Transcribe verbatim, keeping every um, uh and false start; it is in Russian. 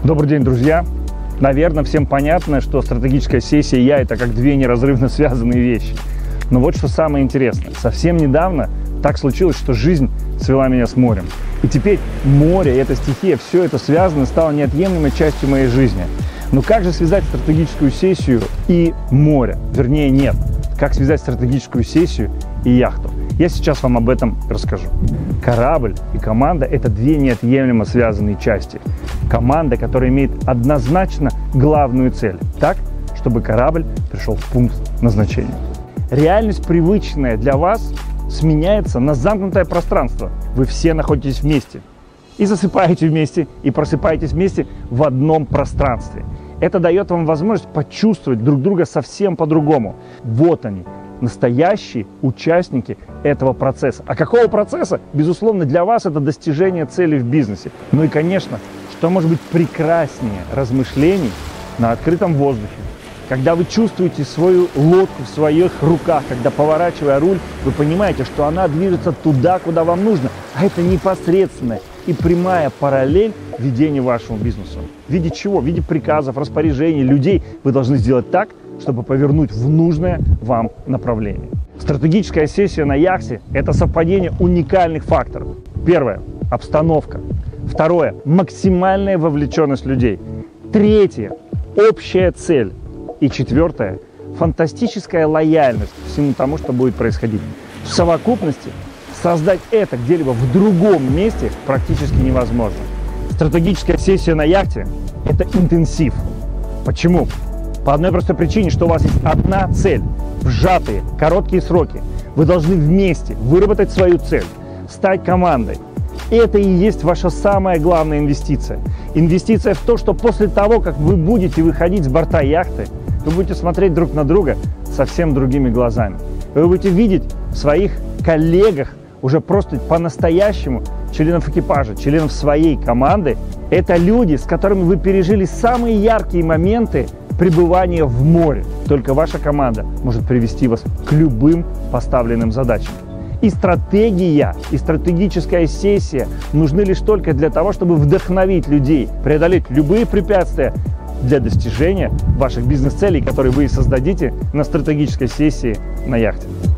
Добрый день, друзья! Наверное, всем понятно, что стратегическая сессия и я – это как две неразрывно связанные вещи. Но вот что самое интересное. Совсем недавно так случилось, что жизнь свела меня с морем. И теперь море, эта стихия, все это связано, стало неотъемлемой частью моей жизни. Но как же связать стратегическую сессию и море? Вернее, нет. Как связать стратегическую сессию и яхту? Я сейчас вам об этом расскажу. Корабль и команда – это две неотъемлемо связанные части. Команда, которая имеет однозначно главную цель – так, чтобы корабль пришел в пункт назначения. Реальность, привычная для вас, сменяется на замкнутое пространство. Вы все находитесь вместе. И засыпаете вместе, и просыпаетесь вместе в одном пространстве. Это дает вам возможность почувствовать друг друга совсем по-другому. Вот они, настоящие участники этого процесса. А какого процесса? Безусловно, для вас это достижение цели в бизнесе. Ну и, конечно, что может быть прекраснее размышлений на открытом воздухе, когда вы чувствуете свою лодку в своих руках, когда, поворачивая руль, вы понимаете, что она движется туда, куда вам нужно, а это непосредственная и прямая параллель ведению вашему бизнесу. В виде чего? В виде приказов, распоряжений, людей вы должны сделать так, чтобы повернуть в нужное вам направление. Стратегическая сессия на яхте – это совпадение уникальных факторов. Первое – обстановка. Второе – максимальная вовлеченность людей. Третье – общая цель. И четвертое – фантастическая лояльность всему тому, что будет происходить. В совокупности создать это где-либо в другом месте практически невозможно. Стратегическая сессия на яхте – это интенсив. Почему? По одной простой причине, что у вас есть одна цель – в сжатые, короткие сроки. Вы должны вместе выработать свою цель, стать командой. Это и есть ваша самая главная инвестиция. Инвестиция в то, что после того, как вы будете выходить с борта яхты, вы будете смотреть друг на друга совсем другими глазами. Вы будете видеть в своих коллегах уже просто по-настоящему членов экипажа, членов своей команды. Это люди, с которыми вы пережили самые яркие моменты пребывания в море. Только ваша команда может привести вас к любым поставленным задачам. И стратегия, и стратегическая сессия нужны лишь только для того, чтобы вдохновить людей, преодолеть любые препятствия для достижения ваших бизнес-целей, которые вы создадите на стратегической сессии на яхте.